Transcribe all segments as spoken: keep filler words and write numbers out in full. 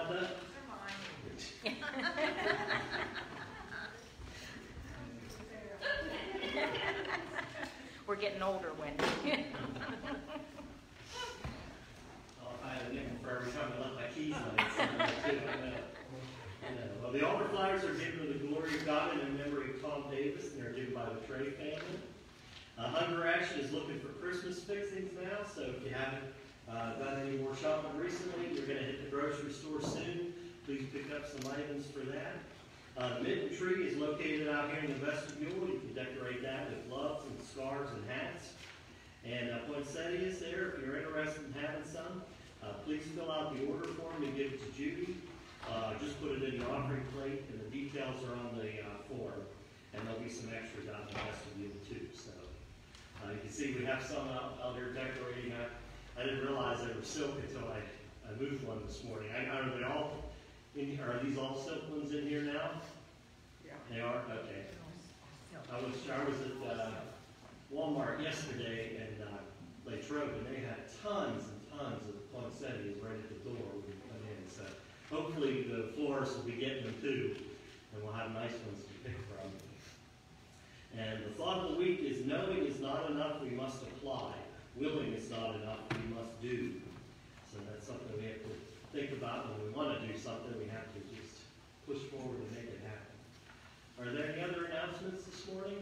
Rhonda? These are mine. We're getting older, Wendy. I'll find a nickel for every time I let my keys on it. So I know. I know. Well, the altar flyers are given to the glory of God and in memory of Tom Davis, and they're given by the Trey family. Uh, Hunger Action is looking for Christmas fixings now, so if you haven't uh, done any more shopping recently, you're going to hit the grocery store soon. Please pick up some items for that. Uh, the mitten tree is located out here in the vestibule. You can decorate that with gloves and scarves and hats. And uh, poinsettias there, if you're interested in having some, uh, please fill out the order form and give it to Judy. Uh, just put it in the offering plate, and the details are on the uh, form. And there'll be some extras out in the vestibule too. So uh, you can see we have some out, out there decorating. I, I didn't realize they were silk until I, I moved one this morning. I, are they all? In, are these all silk ones in here now? Yeah. They are? Okay. I was, I was at uh, Walmart yesterday and uh, Latrobe, and they had tons and tons of poinsettias right at the door when we come in. So hopefully the florists will be getting them too, and we'll have nice ones to pick from. And the thought of the week is knowing is not enough, we must apply. Willing is not enough, we must do. So that's something we have to think about when we want to do something. We have to just push forward and make it happen. Are there any other announcements this morning?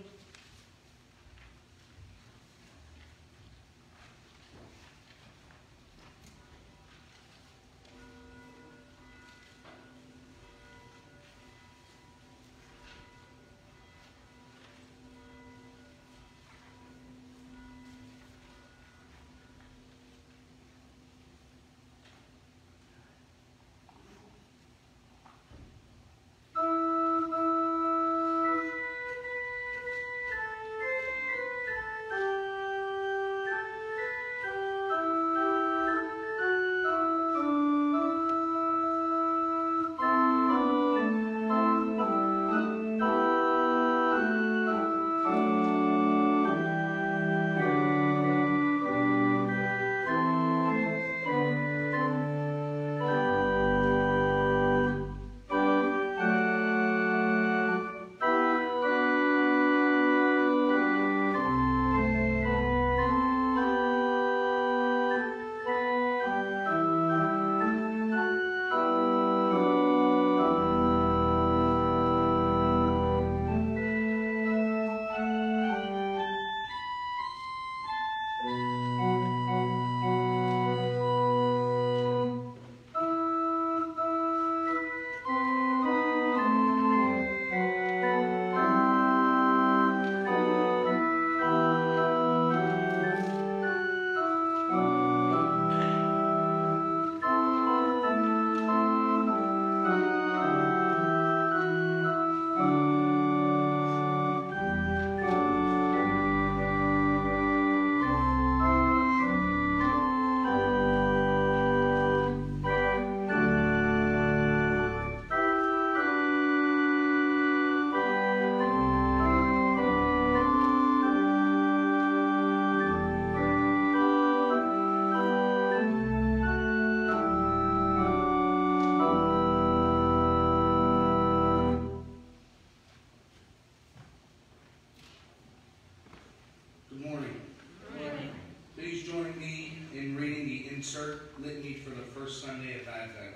Insert litany for the first Sunday of Advent.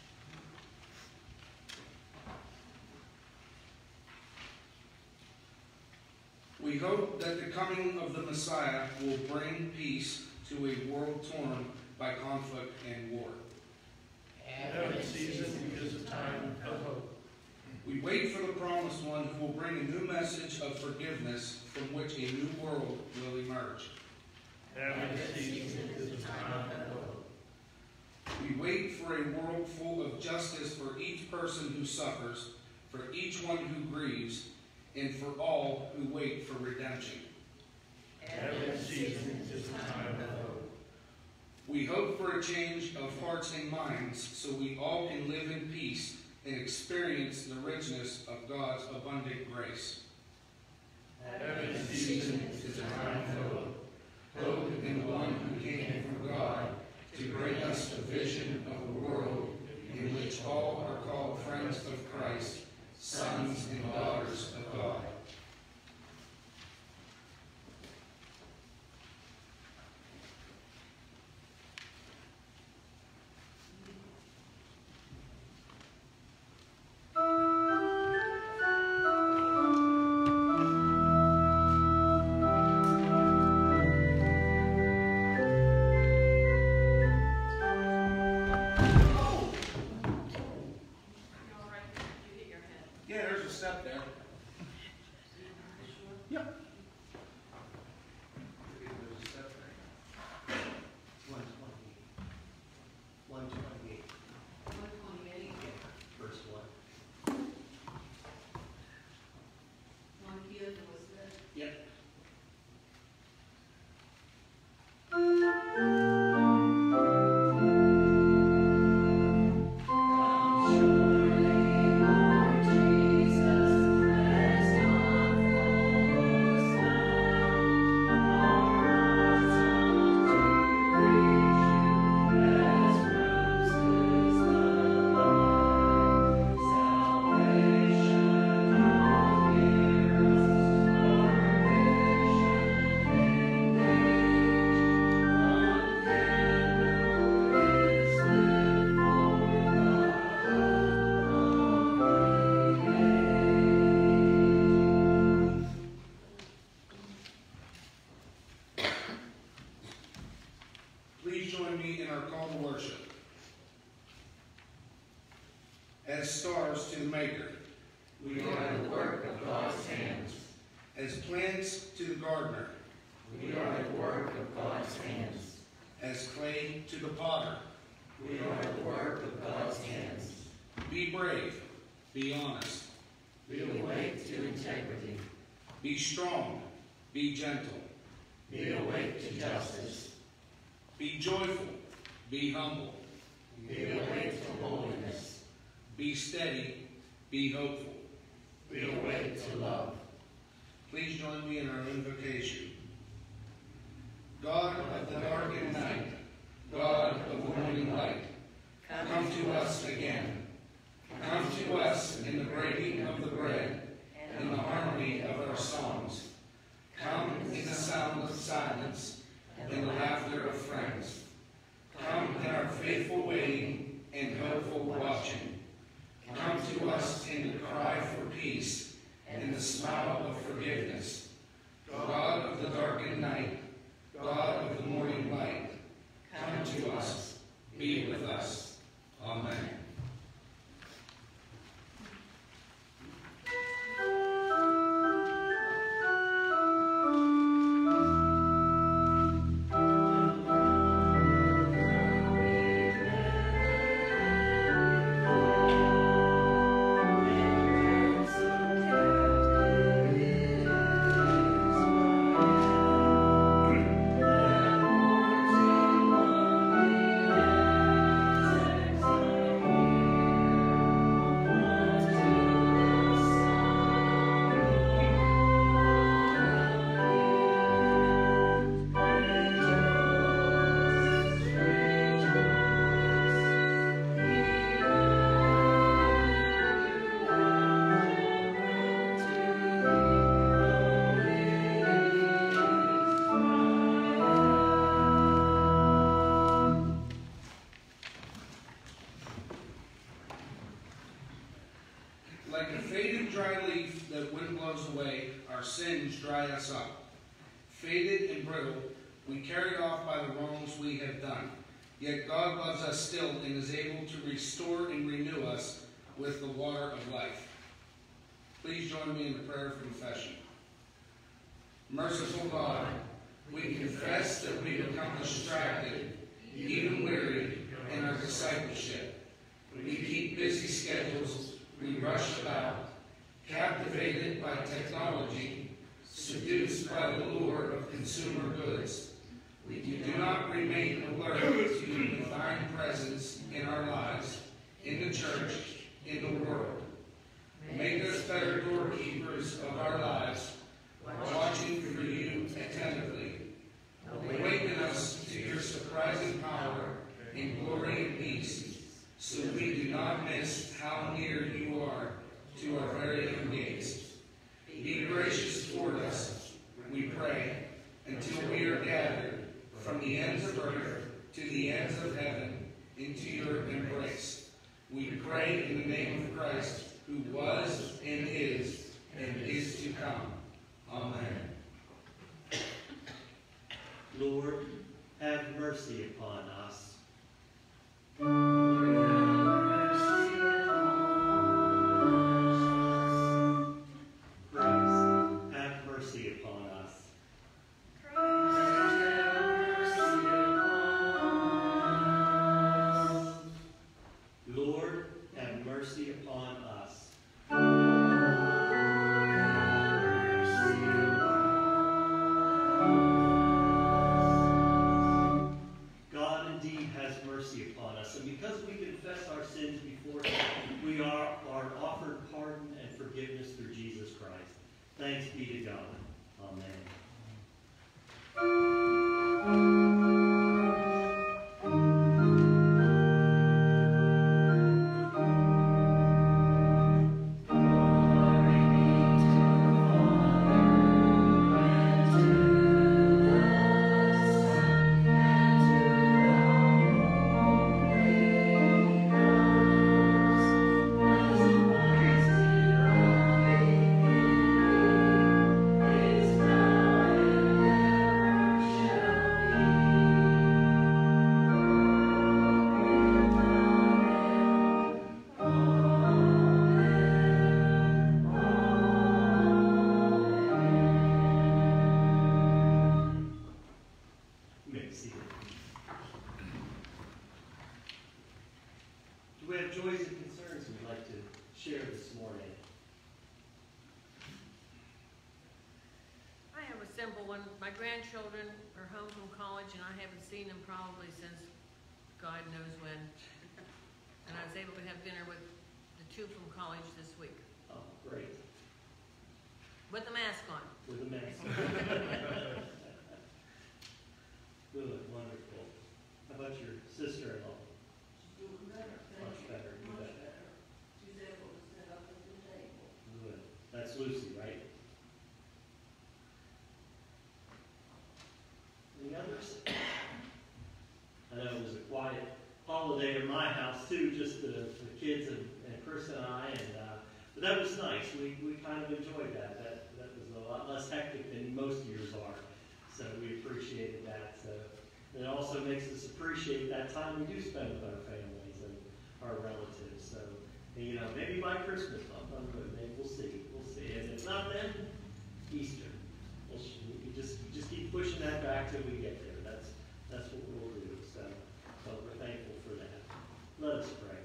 We hope that the coming of the Messiah will bring peace to a world torn by conflict and war. Advent season is a time of hope. We wait for the promised one who will bring a new message of forgiveness from which a new world will emerge. Advent season is a time of hope. We wait for a world full of justice for each person who suffers, for each one who grieves, and for all who wait for redemption. Advent season is a time of hope. We hope for a change of hearts and minds so we all can live in peace and experience the richness of God's abundant grace. Advent season is a time of hope. Hope in the one who came from God to bring us a vision of a world in which all are called friends of Christ, sons and daughters of God. Yeah, there's a step there. Yep. There's a step there. One twenty-eight. One twenty-eight, One twenty-eight, verse one. one kid was dead. Yep. Please join me in our call to worship. As stars to the Maker, We are the work of God's hands. as plants to the gardener, We are the work of God's hands. as clay to the potter. We are the work of God's hands. Be brave, be honest, We awake to integrity. be strong, be gentle, Be awake to justice. be joyful, be humble, Be awake to holiness. be steady, be hopeful. Be awake to love. Please join me in our invocation. God of the darkened night, God of the morning light, come to us again. Come to us in the breaking of the bread, in the harmony of our songs. Come in the sound of silence, in the laughter of friends. Come in our faithful waiting and hopeful watching. Come to us in the cry for peace and the smile of forgiveness. God of the darkened night, God of the morning light, come to us, be with us. Amen. Like a faded dry leaf that wind blows away, our sins dry us up. Faded and brittle, we carried off by the wrongs we have done. Yet God loves us still and is able to restore and renew us with the water of life. Please join me in the prayer of confession. Merciful God, we confess that we become distracted, even weary, in our discipleship. We keep busy schedules, we rush about, captivated by technology, seduced by the lure of consumer goods. We do not remain alert to your divine presence in our lives, in the church, in the world. Make us better doorkeepers of our lives, watching for you attentively. Awaken us to your surprising power in glory and peace. so we do not miss how near you are to our very own gates. Be gracious toward us, we pray, until we are gathered from the ends of earth to the ends of heaven into your embrace. We pray in the name of Christ, who was and is and is to come. Amen. Lord, have mercy upon us. Christ, have mercy upon us. Lord, have mercy upon us. God indeed has mercy upon us, and because we confess our sins before Him, we are, are offered pardon and forgiveness through Jesus Christ. Thanks be to God. Amen. You may be seated. Do we have joys and concerns we'd like to share this morning? I have a simple one. My grandchildren are home from college and I haven't seen them probably since God knows when. And I was able to have dinner with the two from college this week. Oh, great. With the mask on. With a mask. Good, wonderful. How about your sister-in-law? She's doing better. Much better, you Much bet. better. She's able to sit up at the table. Good. That's Lucy, right? Any others? I know it was a quiet holiday at my house too, just the, the kids and, and Chris and I, and uh, but that was nice. We we kind of enjoyed that. That that was a lot less hectic than most years are. So we appreciated that. So it also makes us appreciate that time we do spend with our families and our relatives. So and, you know, maybe by Christmas, I'm maybe we'll see, we'll see. And if not then, Easter. We'll, we just we just keep pushing that back till we get there. That's that's what we'll do. So, so we're thankful for that. Let us pray.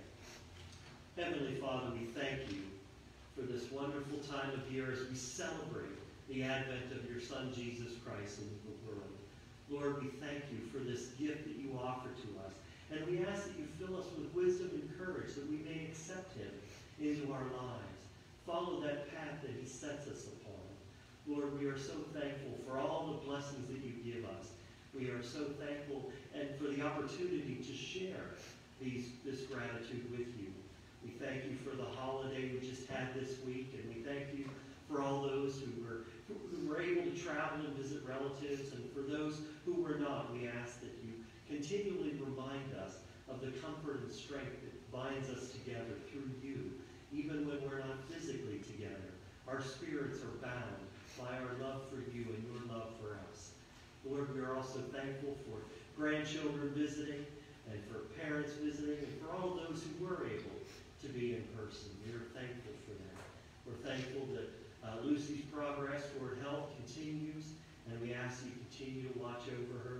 Heavenly Father, we thank you for this wonderful time of year as we celebrate the advent of your Son, Jesus Christ, into the world. Lord, we thank you for this gift that you offer to us. And we ask that you fill us with wisdom and courage that we may accept him into our lives. Follow that path that he sets us upon. Lord, we are so thankful for all the blessings that you give us. We are so thankful and for the opportunity to share these, this gratitude with you. We thank you for the holiday we just had this week, and we thank you for all those who were who were able to travel and visit relatives, and for those who were not, we ask that you continually remind us of the comfort and strength that binds us together through you, even when we're not physically together. Our spirits are bound by our love for you and your love for us. Lord, we are also thankful for grandchildren visiting and for parents visiting and for all those who were able to be in person. We are thankful for that. We're thankful that uh, Lucy's progress toward health continues, and we ask that you continue to watch over her.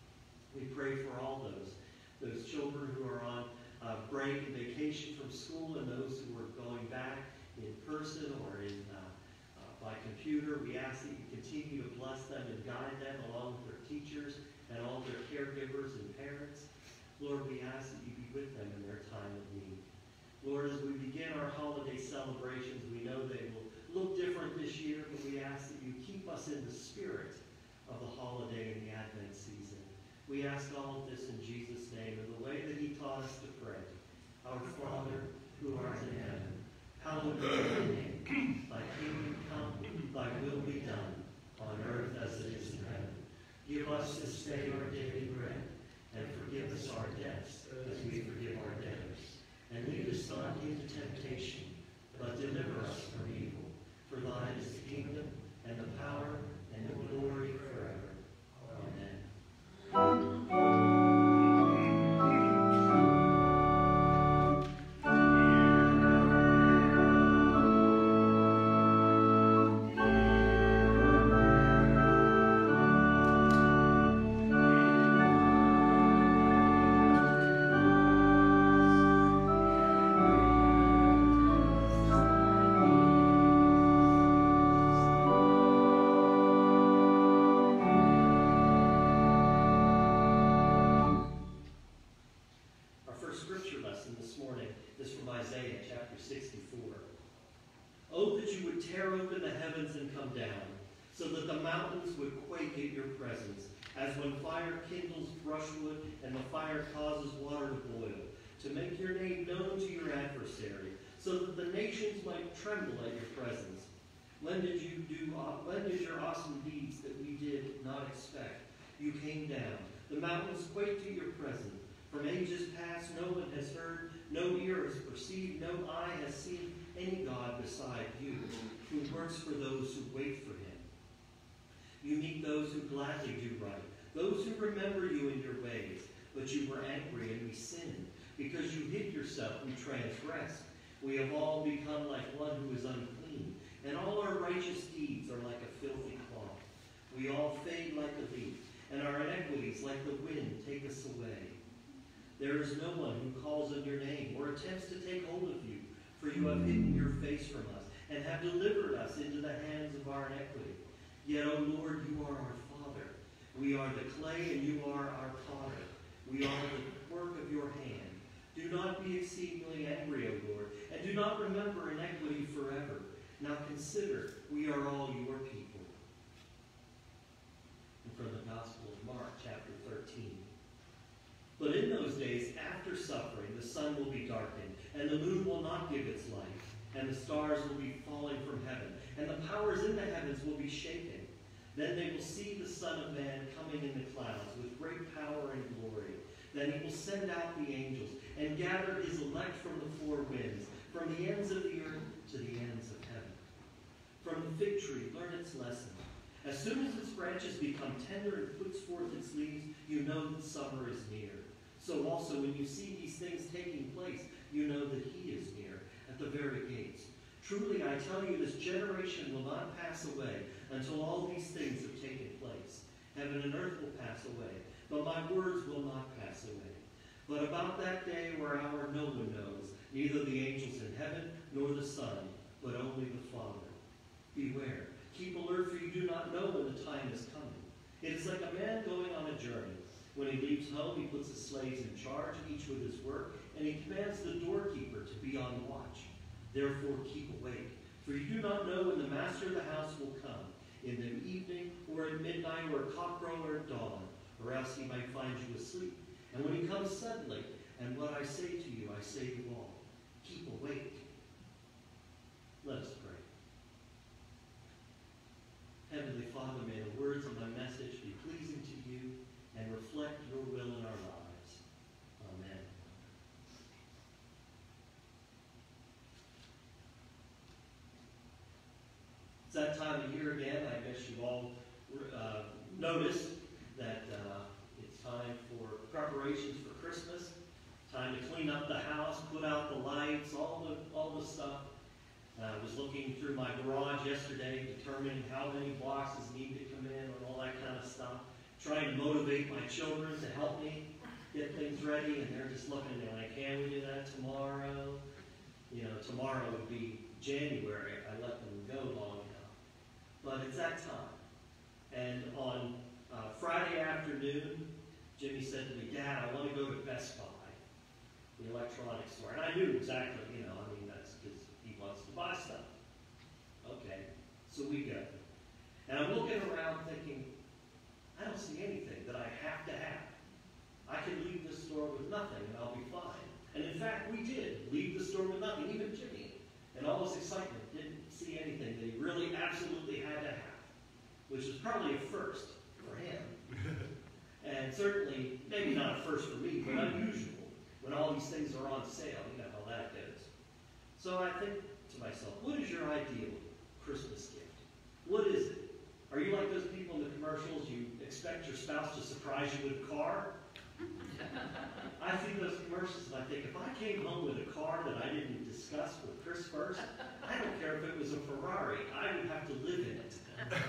We pray for all those, those children who are on uh, break and vacation from school and those who are going back in person or in uh, uh, by computer. We ask that you continue to bless them and guide them along with their teachers and all their caregivers and parents. Lord, we ask that you be with them in their time of need. Lord, as we begin our holiday celebrations, we know they will look different this year, but we ask that you keep us in the spirit of the holiday and the Advent season. We ask all of this in Jesus' name in the way that he taught us to pray. Our Our Father, who art in heaven, hallowed be thy name. Thy kingdom come, thy will be done, on earth as it is in heaven. Give us this day our daily bread, and forgive us our debts, as we forgive our debtors. And lead us not into temptation, but deliver us from evil. For thine is the kingdom, and the power, and the glory forever. Amen. Oh, that you would tear open the heavens and come down, so that the mountains would quake at your presence, as when fire kindles brushwood and the fire causes water to boil, to make your name known to your adversary, so that the nations might tremble at your presence. When did you do? When did your awesome deeds that we did not expect? You came down. The mountains quaked at your presence. From ages past, no one has heard, no ear has perceived, no eye has seen any God beside you, who works for those who wait for him. You meet those who gladly do right, those who remember you in your ways. But you were angry and we sinned, because you hid yourself and transgressed. We have all become like one who is unclean, and all our righteous deeds are like a filthy cloth. We all fade like a leaf, and our iniquities like the wind take us away. There is no one who calls on your name or attempts to take hold of you, for you have hidden your face from us and have delivered us into the hands of our iniquity. Yet, O Lord, you are our Father. We are the clay and you are our potter. We are the work of your hand. Do not be exceedingly angry, O Lord, and do not remember iniquity forever. Now consider, we are all your people. And from the Gospel of Mark, chapter thirteen. But in those days, after suffering, the sun will be darkened, and the moon will not give its light, and the stars will be falling from heaven, and the powers in the heavens will be shaken. Then they will see the Son of Man coming in the clouds with great power and glory. Then he will send out the angels and gather his elect from the four winds, from the ends of the earth to the ends of heaven. From the fig tree, learn its lesson. As soon as its branches become tender and puts forth its leaves, you know that summer is near. So also when you see these things taking place, you know that he is near, at the very gates. Truly I tell you, this generation will not pass away until all these things have taken place. Heaven and earth will pass away, but my words will not pass away. But about that day or hour no one knows, neither the angels in heaven nor the Son, but only the Father. Beware, keep alert, for you do not know when the time is coming. It is like a man going on a journey. When he leaves home, he puts his slaves in charge, each with his work, and he commands the doorkeeper to be on watch. Therefore keep awake, for you do not know when the master of the house will come, in the evening, or at midnight, or at cockcrow, or at dawn, or else he might find you asleep. And when he comes suddenly, and what I say to you, I say to all, keep awake. Let us pray. Heavenly Father, may the words of my message be pleasing to you and reflect your will in our lives. Amen. It's that time of year again. I guess you've all uh, noticed that uh, it's time for preparations for Christmas, time to clean up the house, put out the lights, all the, all the stuff. Uh, I was looking through my garage yesterday, determining how many boxes need to come in and all that kind of stuff, trying to motivate my children to help me get things ready, and they're just looking at me like, can we do that tomorrow? You know, tomorrow would be January. I let them go long enough. But it's that time. And on uh, Friday afternoon, Jimmy said to me, Dad, I want to go to Best Buy, the electronics store. And I knew exactly, you know, I mean, that's because he wants to buy stuff. Okay, so we go. And I'm looking around thinking, I don't see anything that I have to have. I can leave this store with nothing and I'll be fine. And in fact, we did. all his excitement, didn't see anything that he really absolutely had to have, which was probably a first for him. And certainly, maybe not a first for me, but unusual when all these things are on sale. You know how that goes. So I think to myself, what is your ideal Christmas gift? What is it? Are you like those people in the commercials, you expect your spouse to surprise you with a car? I see those commercials and I think, if I came home with a car that I didn't discuss with Chris first, I don't care if it was a Ferrari, I would have to live in it.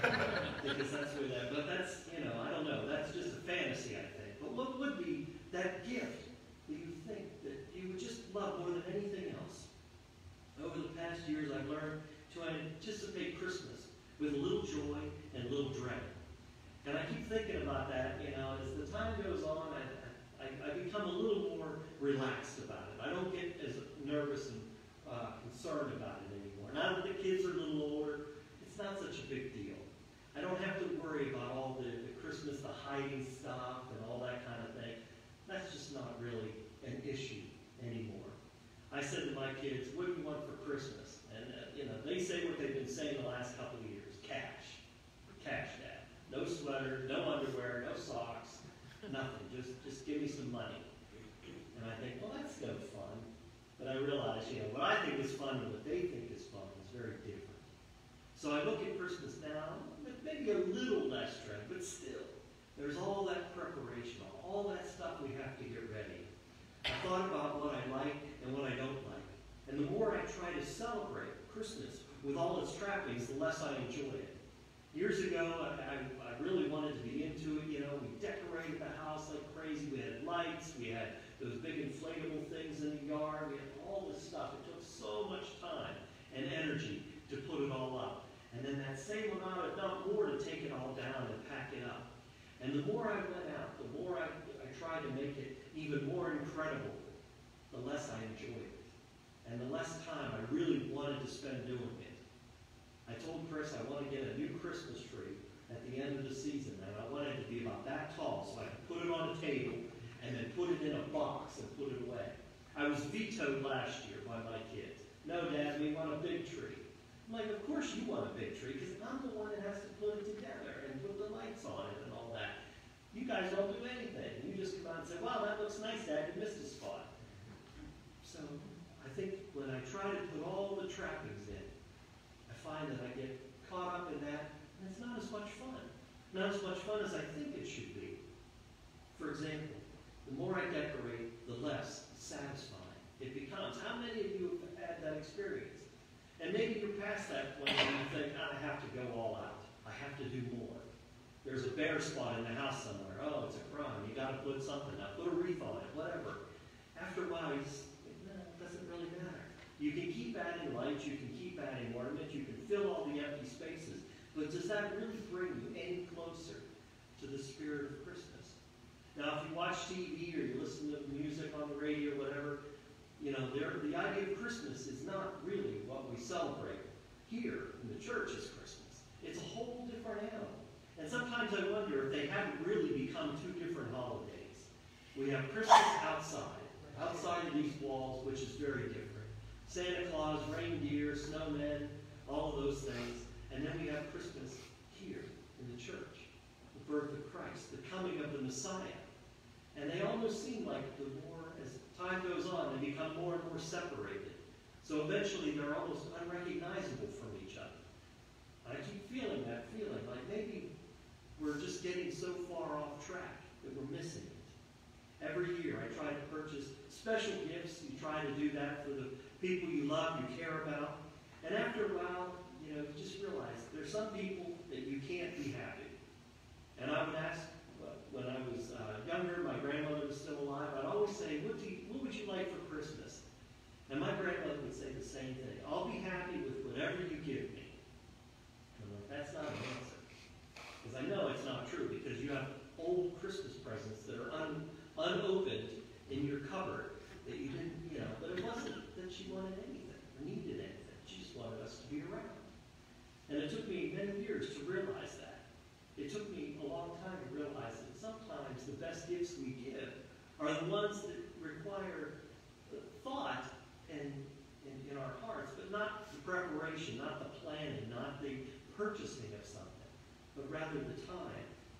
Because that's where that, but that's, you know, I don't know, that's just a fantasy, I think. But what would be that gift that you think that you would just love more than anything else? Over the past years, I've learned to anticipate Christmas with a little joy and a little dread. And I keep thinking about that, you know, as the time goes on, I, I, I become a little more relaxed about it. I don't get as nervous and uh, concerned about it anymore. Now that the kids are a little older, it's not such a big deal. I don't have to worry about all the, the Christmas, the hiding stuff and all that kind of thing. That's just not really an issue anymore. I said to my kids, what do you want for Christmas? And, uh, you know, they say what they've been saying the last couple of years, cash. Cash, Dad. No sweater, no underwear, no socks, nothing. Just, just give me some money. And I think, well, that's no fun. But I realize, you know, what I think is fun and what they think is fun is very different. So I look at Christmas now, with maybe a little less dread, but still, there's all that preparation, all that stuff we have to get ready. I thought about what I like and what I don't like. And the more I try to celebrate Christmas with all its trappings, the less I enjoy it. Years ago, I, I, I really wanted to be into it. You know, we decorated the house like crazy. We had lights. We had those big inflatable things in the yard. We had all this stuff. It took so much time and energy to put it all up. And then that same amount, if not more, to take it all down and pack it up. And the more I went out, the more I, I tried to make it even more incredible, the less I enjoyed it. And the less time I really wanted to spend doing it. I told Chris I want to get a new Christmas tree at the end of the season, and I wanted it to be about that tall so I could put it on a table and then put it in a box and put it away. I was vetoed last year by my kids. No, Dad, we want a big tree. I'm like, of course you want a big tree, because I'm the one that has to put it together and put the lights on it and all that. You guys don't do anything. You just come out and say, wow, that looks nice, Dad, you missed a spot. So I think when I try to put all the trappings in, I find that I get caught up in that, and it's not as much fun. Not as much fun as I think it should be. For example, the more I decorate, the less satisfying it becomes. How many of you have had that experience? And maybe you're past that point and you think, I have to go all out. I have to do more. There's a bare spot in the house somewhere. Oh, it's a crime. You got to put something up. Put a wreath on it, whatever. After a while, you just think, no, it doesn't really matter. You can keep adding lights. You can keep adding ornaments. You can fill all the empty spaces. But does that really bring you any closer to the spirit of Christmas? Now, if you watch T V or you listen to music on the radio, whatever, you know, the idea of Christmas is not really what we celebrate here in the church as Christmas. It's a whole different animal. And sometimes I wonder if they haven't really become two different holidays. We have Christmas outside, outside of these walls, which is very different. Santa Claus, reindeer, snowmen, all of those things. And then we have Christmas here in the church, the birth of Christ, the coming of the Messiah. And they almost seem like the more, as time goes on, they become more and more separated. So eventually they're almost unrecognizable from each other. And I keep feeling that feeling, like maybe we're just getting so far off track that we're missing it. Every year I try to purchase special gifts. You try to do that for the people you love, you care about. And after a while, you know, you just realize there's some people that you can't be happy. And I would ask, when I was uh, younger, my grandmother was still alive, I'd always say, what, do you, what would you like for Christmas? And my grandmother would say the same thing. I'll be happy with whatever you give me. And I'm like, that's not an answer. Because I know it's not true, because you have old Christmas presents that are un, unopened in your cupboard that you didn't, you know, but it wasn't that she wanted anything or needed anything. She just wanted us to be around. And it took me many years to realize that. It took me a long time to realize that sometimes the best gifts we give are the ones that require thought and in our hearts, but not the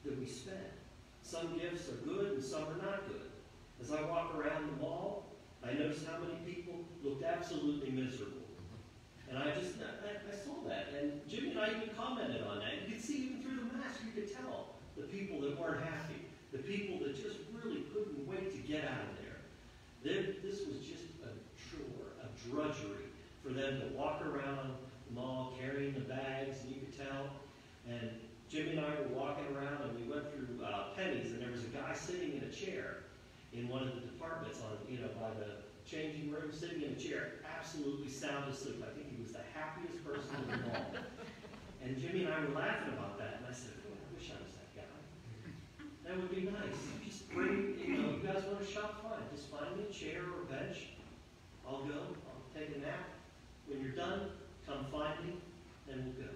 that we spend. Some gifts are good and some are not good. As I walk around the mall, I noticed how many people looked absolutely miserable. And I just, I, I saw that. And Jimmy and I even commented on that. You could see even through the mask, you could tell the people that weren't happy. The people that just really couldn't wait to get out of there. They, this was just a chore, a drudgery for them to walk around the mall carrying the bags, and you could tell. And Jimmy and I were walking around, and we went through uh, Penny's, and there was a guy sitting in a chair in one of the departments on, you know, by the changing room, sitting in a chair, absolutely sound asleep. I think he was the happiest person in the mall. And Jimmy and I were laughing about that, and I said, oh, I wish I was that guy. That would be nice. Just bring, you know, you guys want to shop, fine. Just find me a chair or a bench. I'll go. I'll take a nap. When you're done, come find me, and we'll go.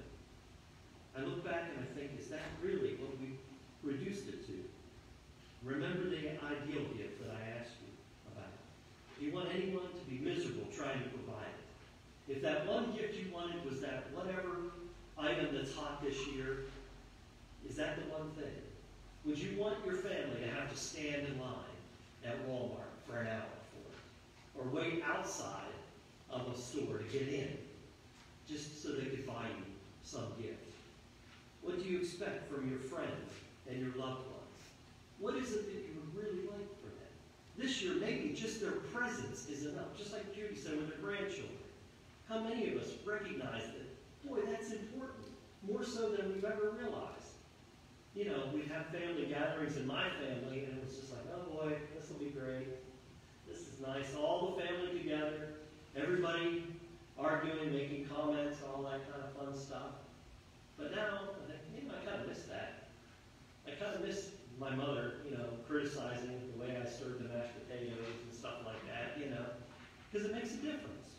I look back and I think, is that really what we reduced it to? Remember the ideal gift that I asked you about. Do you want anyone to be miserable trying to provide it? If that one gift you wanted was that whatever item that's hot this year, is that the one thing? Would you want your family to have to stand in line at Walmart for an hour for it? Or wait outside of a store to get in, just so they could buy you some gift? What do you expect from your friends and your loved ones? What is it that you would really like for them? This year, maybe just their presence is enough, just like Judy said with her grandchildren. How many of us recognize that, boy, that's important, more so than we've ever realized? You know, we'd have family gatherings in my family, and it was just like, oh boy, this will be great. This is nice. All the family together, everybody arguing, making comments, all that kind of fun stuff. But now, I think, you know, I kind of miss that. I kind of miss my mother, you know, criticizing the way I stirred the mashed potatoes and stuff like that, you know, because it makes a difference.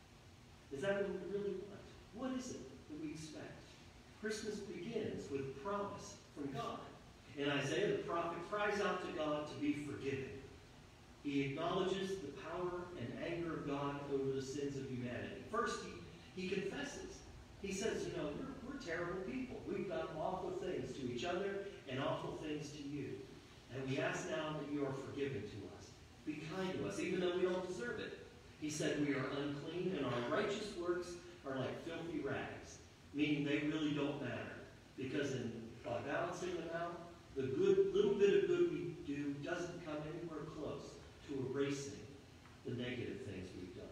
Is that what we really want? What is it that we expect? Christmas begins with promise from God. In Isaiah, the prophet cries out to God to be forgiven. He acknowledges the power and anger of God over the sins of humanity. First, he, he confesses. He says, you know, we're, we're terrible people. We've done awful things to each other and awful things to you. And we ask now that you are forgiven to us. Be kind to us, even though we don't deserve it. He said we are unclean and our righteous works are like filthy rags, meaning they really don't matter. Because in, by balancing them out, the good little bit of good we do doesn't come anywhere close to erasing the negative things we've done.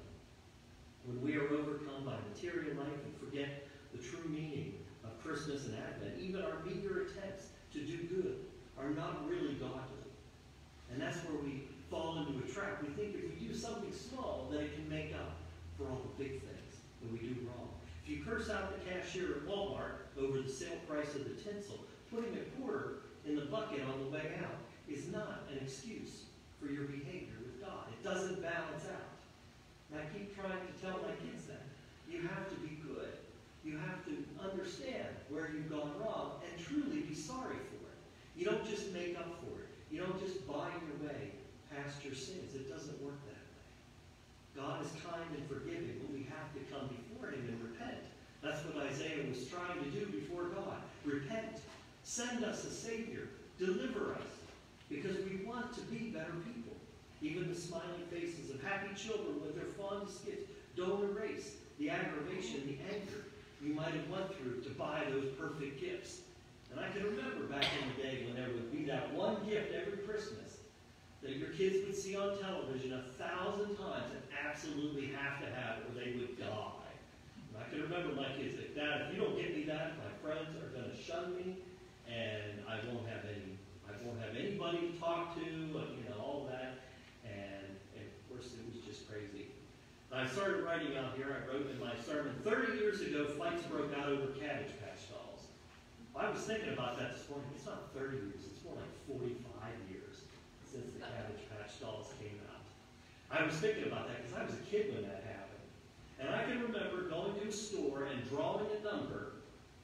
When we are overcome by material life and forget the true meaning of Christmas and Advent, even our meager attempts to do good are not really godly. And that's where we fall into a trap. We think if we do something small, then it can make up for all the big things that we do wrong. If you curse out the cashier at Walmart over the sale price of the tinsel, putting a quarter in the bucket on the way out is not an excuse for your behavior with God. It doesn't balance out. And I keep trying to tell my kids that. You have to be good. You have to understand where you've gone wrong and truly be sorry for it. You don't just make up for it. You don't just buy your way past your sins. It doesn't work that way. God is kind and forgiving, but we have to come before him and repent. That's what Isaiah was trying to do before God. Repent. Send us a Savior. Deliver us. Because we want to be better people. Even the smiling faces of happy children with their fondest gifts don't erase the aggravation, the anger you might have went through to buy those perfect gifts. And I can remember back in the day when there would be that one gift every Christmas that your kids would see on television a thousand times and absolutely have to have it or they would die. And I can remember my kids like, Dad, if you don't get me that, my friends are going to shun me and I won't have any, I won't have anybody to talk to, and, you know, all that. And, and of course it was just crazy. I started writing out here, I wrote in my sermon, thirty years ago, fights broke out over Cabbage Patch dolls. I was thinking about that this morning. It's not thirty years, it's more like forty-five years since the Cabbage Patch dolls came out. I was thinking about that because I was a kid when that happened. And I can remember going to a store and drawing a number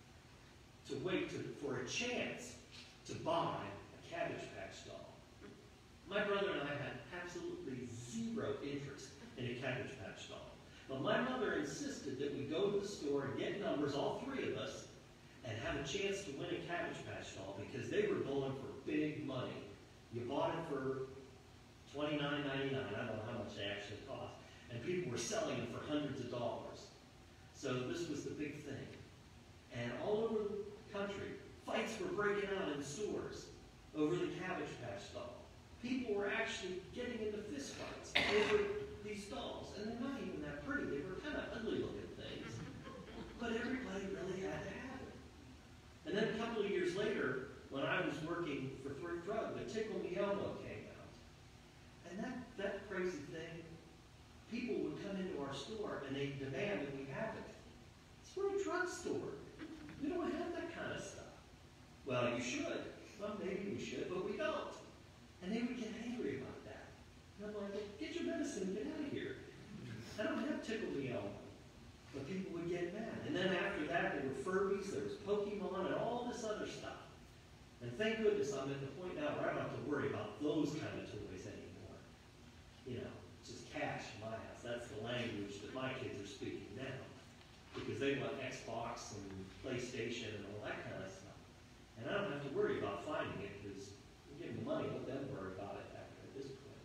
to wait to, for a chance to buy a Cabbage Patch doll. My brother and I had absolutely zero interest in a Cabbage Patch doll. But my mother insisted that we go to the store and get numbers, all three of us, and have a chance to win a Cabbage Patch doll because they were going for big money. You bought it for twenty-nine ninety-nine. I don't know how much they actually cost. And people were selling them for hundreds of dollars. So this was the big thing. And all over the country, fights were breaking out in stores over the Cabbage Patch doll. People were actually getting into fist fights over these dolls. And they're not even that pretty. They were kind of ugly looking things. But everybody really had to have it. And then a couple of years later, when I was working for Thrift Drug, the Tickle Me Elmo came out. And that, that crazy thing, people would come into our store and they demand that we have it. It's for a drugstore. We don't have that kind of stuff. Well, you should. Well, maybe we should, but we don't. And they would get angry about that. And I'm like, get your medicine and get out of here. I don't have Tickle Me Elmo. But people would get mad. And then after that, there were Furbies, there was Pokemon, and all this other stuff. And thank goodness I'm at the point now where I don't have to worry about those kind of toys anymore. You know, it's just cash in my house. That's the language that my kids are speaking now. Because they want Xbox and PlayStation and all that kind of stuff. And I don't have to worry about finding it because we give them money, let them worry about it after at this point.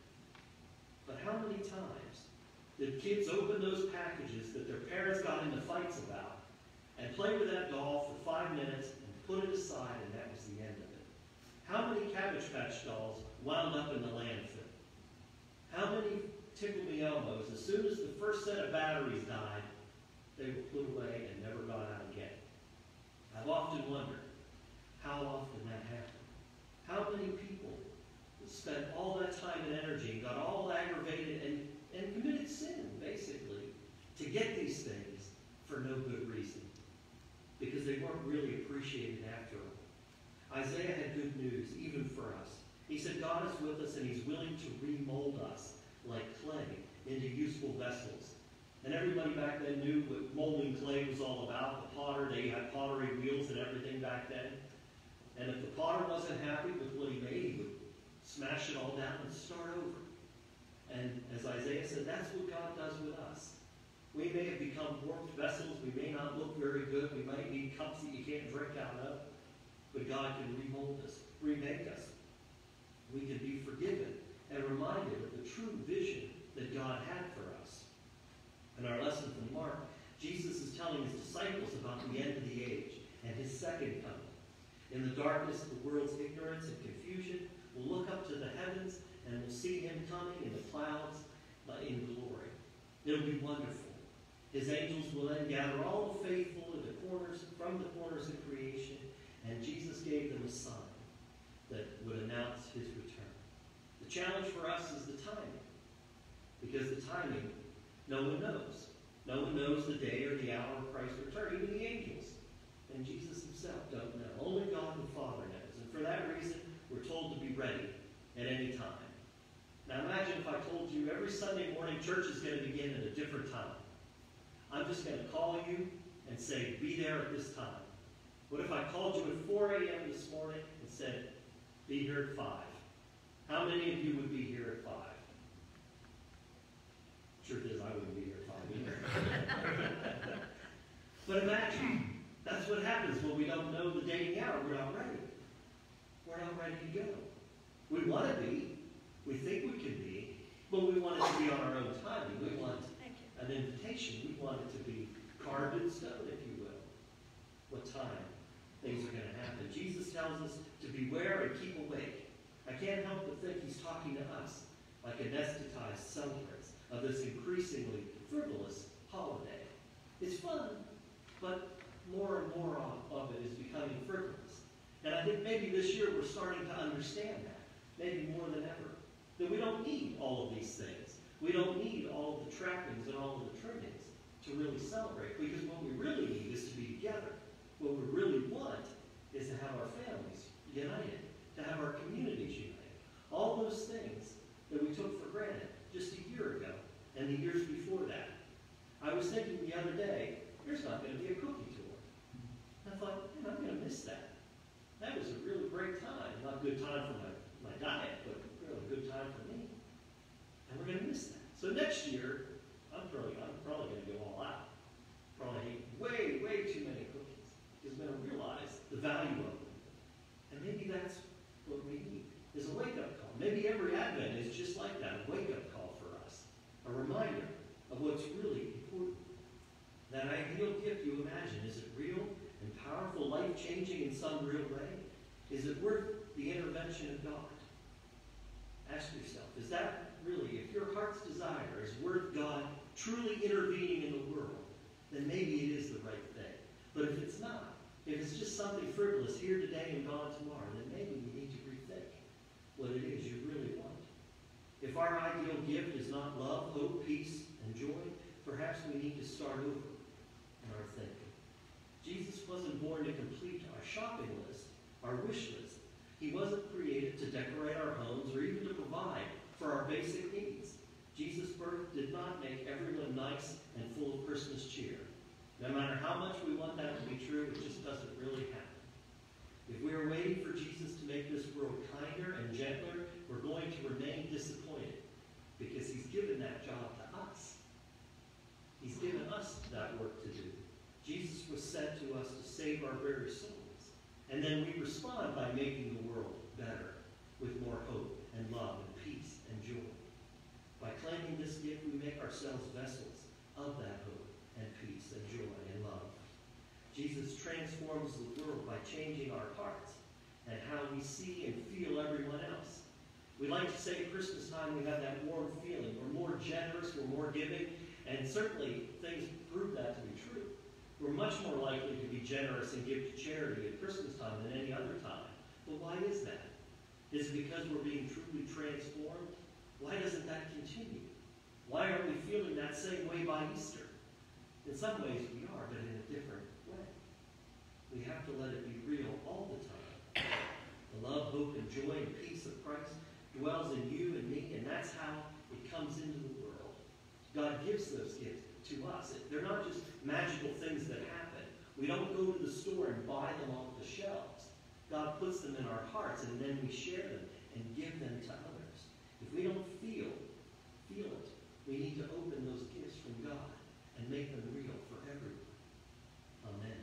But how many times did kids open those packages that their parents got into fights about and play with that doll for five minutes and put it aside, and that was the end of it? How many Cabbage Patch dolls wound up in the landfill? How many Tickle Me Elmos, as soon as the first set of batteries died, they were put away and never got out again? I've often wondered how often that happened. How many people spent all that time and energy and got all aggravated and and committed sin, basically, to get these things for no good reason, because they weren't really appreciated after all. Isaiah had good news, even for us. He said God is with us and he's willing to remold us like clay into useful vessels. And everybody back then knew what molding clay was all about. The potter, they had pottery wheels and everything back then. And if the potter wasn't happy with what he made, he would smash it all down and start over. And as Isaiah said, that's what God does with us. We may have become warped vessels. We may not look very good. We might need cups that you can't drink out of. But God can remold us, remake us. We can be forgiven and reminded of the true vision that God had for us. In our lesson from Mark, Jesus is telling his disciples about the end of the age and his second coming. In the darkness of the world's ignorance and confusion, we'll look up to the heavens and we'll see him coming in the clouds in glory. It'll be wonderful. His angels will then gather all the faithful in the corners, from the corners of creation, and Jesus gave them a sign that would announce his return. The challenge for us is the timing, because the timing, no one knows. No one knows the day or the hour of Christ's return, even the angels. And Jesus himself don't know. Only God the Father knows. And for that reason, we're told to be ready at any time. Now imagine if I told you every Sunday morning church is going to begin at a different time. I'm just going to call you and say, be there at this time. What if I called you at four a m this morning and said, be here at five? How many of you would be here at five? Truth is, I wouldn't be here at five either. But imagine, that's what happens when we don't know the day and the hour. We're not ready. We're not ready to go. We want to be. We think we can be. But we want it to be on our own timing. We want an invitation. We want it to be carved in stone, if you will. What time things are going to happen. Jesus tells us to beware and keep awake. I can't help but think he's talking to us like anesthetized celebrants of this increasingly frivolous holiday. It's fun, but more and more of it is becoming frivolous. And I think maybe this year we're starting to understand that, maybe more than ever, that we don't need all of these things. We don't need all of the trappings and all of the trimmings to really celebrate, because what we really need is to be together. What we really want is to have our families united, to have our communities united. All those things that we took for granted just a year ago and the years before that. I was thinking the other day, there's not going to be a cookie tour. I thought, man, I'm going to miss that. That was a really great time. Not a good time for my, my diet, but really a good time for me. And we're going to miss that. So next year, I'm probably, I'm probably going to go all out. Probably eat way, way too many cookies. is going to realize the value of them. And maybe that's what we need, is a wake-up call. Maybe every Advent is just like that, a wake-up call for us, a reminder of what's really important. That ideal gift you imagine, is it real and powerful, life-changing in some real way? Is it worth the intervention of God? Ask yourself, is that really, if your heart's desire is worth God truly intervening in the world, then maybe it is the right thing. But if it's not, if it's just something frivolous here today and gone tomorrow, then maybe we need to rethink what it is you really want. If our ideal gift is not love, hope, peace, and joy, perhaps we need to start over in our thinking. Jesus wasn't born to complete our shopping list, our wish list. He wasn't created to decorate our homes or even to provide for our basic needs. Jesus' birth did not make everyone nice and full of Christmas cheer. No matter how much we want that to be true, it just doesn't really happen. If we are waiting for Jesus to make this world kinder and gentler, we're going to remain disappointed because he's given that job to us. He's given us that work to do. Jesus was sent to us to save our very souls. And then we respond by making the world better with more hope and love and peace and joy. By claiming this gift, we make ourselves vessels of that hope and peace and joy and love. Jesus transforms the world by changing our hearts and how we see and feel everyone else. We like to say at Christmas time we have that warm feeling. We're more generous, we're more giving, and certainly things prove that to be true. We're much more likely to be generous and give to charity at Christmas time than any other time. But why is that? Is it because we're being truly transformed? Why doesn't that continue? Why aren't we feeling that same way by Easter? In some ways we are, but in a different way. We have to let it be real all the time. The love, hope, and joy and peace of Christ dwells in you and me, and that's how it comes into the world. God gives those gifts to us. They're not just magical things that happen. We don't go to the store and buy them off the shelves. God puts them in our hearts, and then we share them and give them to others. If we don't feel, feel it, we need to open those gifts from God and make them real for everyone. Amen.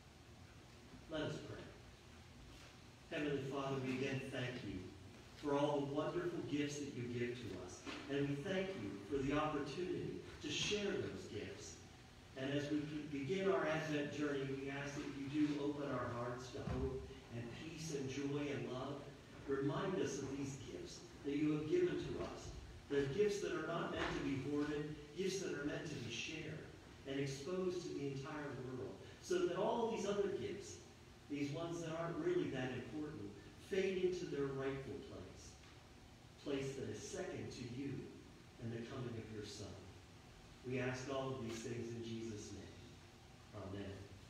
Let us pray. Heavenly Father, we again thank you for all the wonderful gifts that you give to us. And we thank you for the opportunity to share those gifts. And as we begin our Advent journey, we ask that you do open our hearts to hope and peace and joy and love. Remind us of these gifts that you have given to us. The gifts that are not meant to be hoarded, gifts that are meant to be shared and exposed to the entire world. So that all these other gifts, these ones that aren't really that important, fade into their rightful place. Place that is second to you and the coming of your Son. We ask all of these things in Jesus' name. Amen.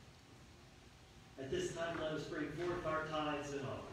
At this time, let us bring forth our tithes and offerings.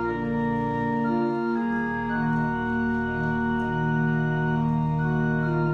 Thank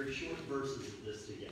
very short verses of this together.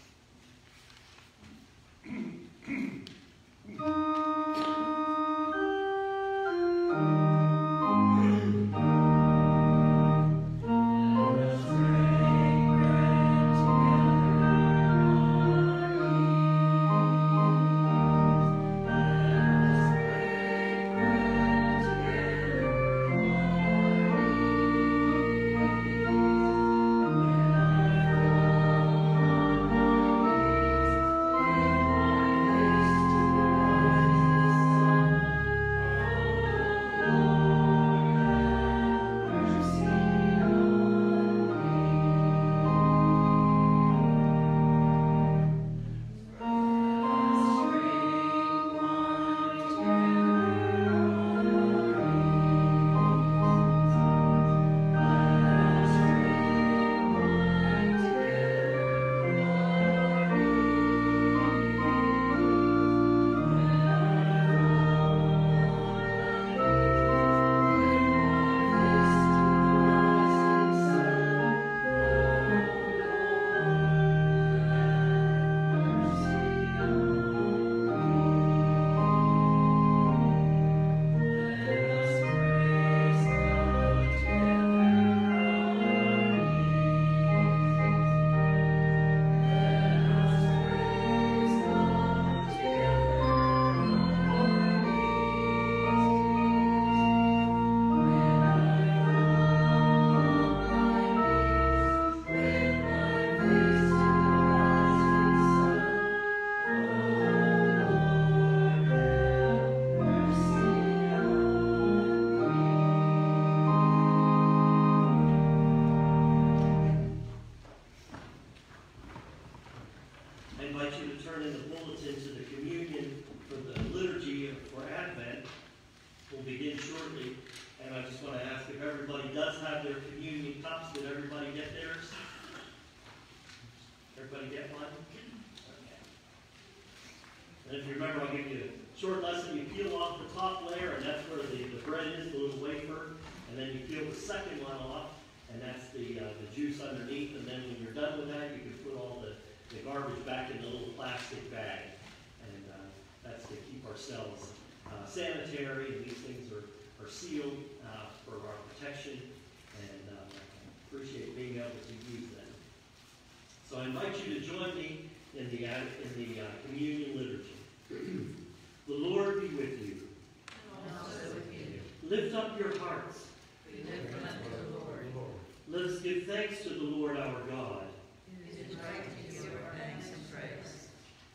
And if you remember, I'll give you a short lesson. You peel off the top layer, and that's where the, the bread is, the little wafer. And then you peel the second one off, and that's the, uh, the juice underneath. And then when you're done with that, you can put all the, the garbage back in the little plastic bag. And uh, that's to keep ourselves uh, sanitary, and these things are, are sealed uh, for our protection. And uh, appreciate being able to use them. So I invite you to join me in the, uh, in the uh, communion liturgy. The Lord be with you. And also with you. Lift up your hearts. We lift them up to the Lord. Let us give thanks to the Lord our God. It is right to give our thanks and praise.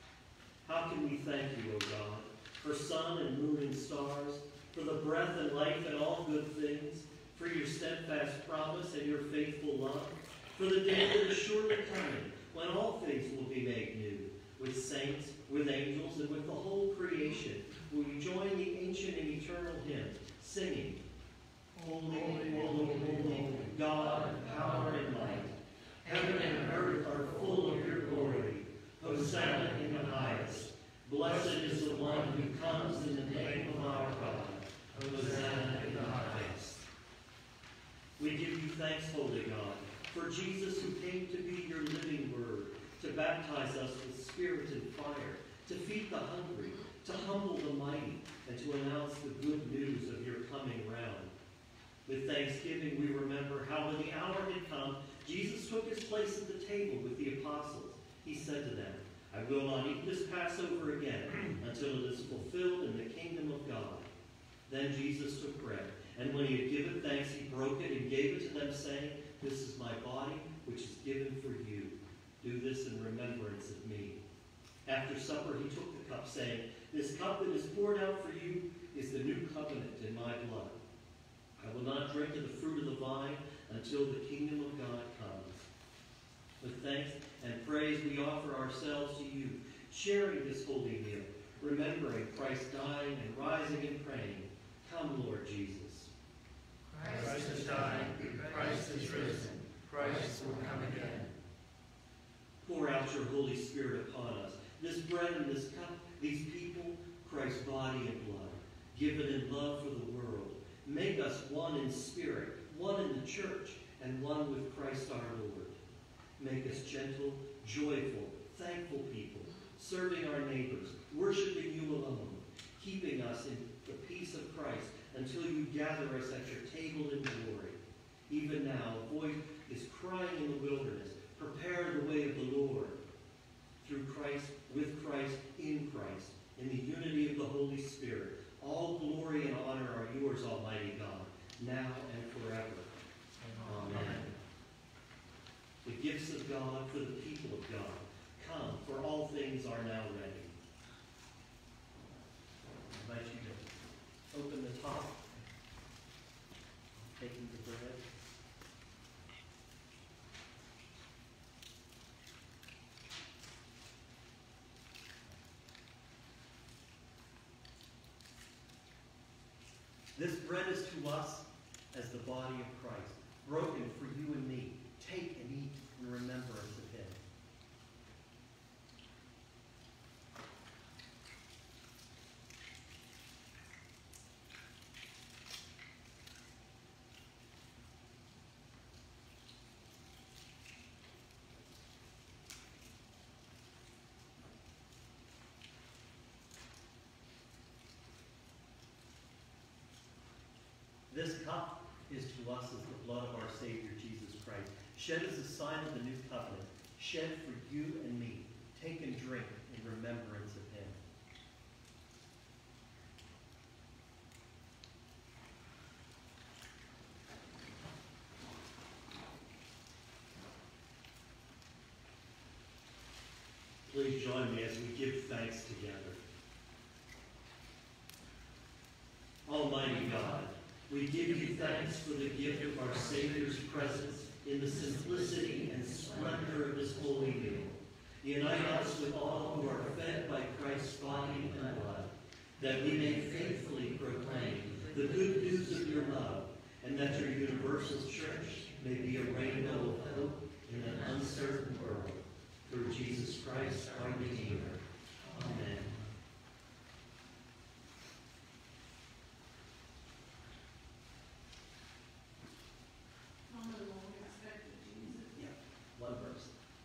How can we thank you, O God, for sun and moon and stars, for the breath and life and all good things, for your steadfast promise and your faithful love, for the day that is surely coming, when all things will be made new, with saints, with angels, and with the whole creation, will you join the ancient and eternal hymn, singing, Holy, holy, holy, God, power and might. Heaven and earth are full of your glory. Hosanna in the highest. Blessed is the one who comes in the name of our God. Hosanna in the highest. We give you thanks, holy God, for Jesus who came to be your living word, to baptize us with spirit and fire, to feed the hungry, to humble the mighty, and to announce the good news of your coming round. With thanksgiving, we remember how when the hour had come, Jesus took his place at the table with the apostles. He said to them, I will not eat this Passover again until it is fulfilled in the kingdom of God. Then Jesus took bread, and when he had given thanks, he broke it and gave it to them, saying, This is my body, which is given for you. Do this in remembrance of me. After supper, he took the cup, saying, This cup that is poured out for you is the new covenant in my blood. I will not drink of the fruit of the vine until the kingdom of God comes. With thanks and praise, we offer ourselves to you, sharing this holy meal, remembering Christ dying and rising and praying. Come, Lord Jesus. Christ has died, Christ is risen, Christ will come again. Pour out your Holy Spirit upon us. This bread and this cup, these people, Christ's body and blood, given in love for the world. Make us one in spirit, one in the church, and one with Christ our Lord. Make us gentle, joyful, thankful people, serving our neighbors, worshiping you alone, keeping us in the peace of Christ until you gather us at your table in glory. Even now, a voice is crying in the wilderness, prepare the way of the Lord. Through Christ, with Christ, in Christ, in the unity of the Holy Spirit, all glory and honor are yours, Almighty God, now and forever. Amen. The gifts of God for the people of God. Come, for all things are now ready. I invite you to open the top, taking the bread. This bread is to us as the body of Christ, broken for you and me. Take and eat in remembrance of him. This cup is to us as the blood of our Savior, Jesus Christ, shed as a sign of the new covenant, shed for you and me. Take and drink in remembrance of him. Please join me as we give thanks together. Almighty God, we give you thanks for the gift of our Savior's presence in the simplicity and splendor of this holy meal. Unite us with all who are fed by Christ's body and blood, that we may faithfully proclaim the good news of your love, and that your universal church may be a rainbow of hope in an uncertain world. Through Jesus Christ, our Redeemer. Amen. One verse.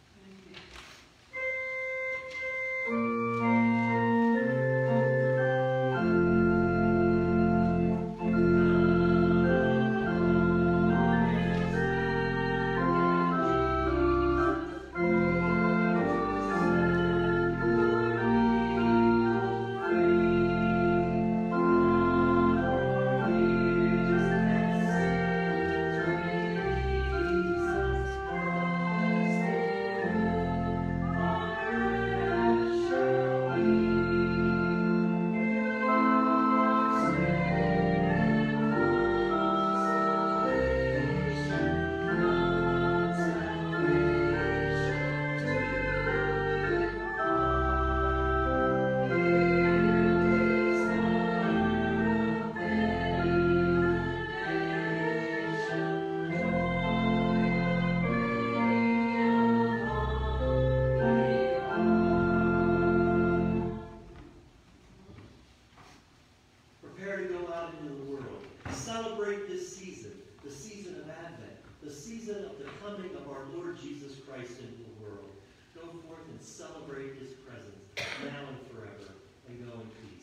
Celebrate this season, the season of Advent, the season of the coming of our Lord Jesus Christ into the world. Go forth and celebrate his presence now and forever, and go in peace.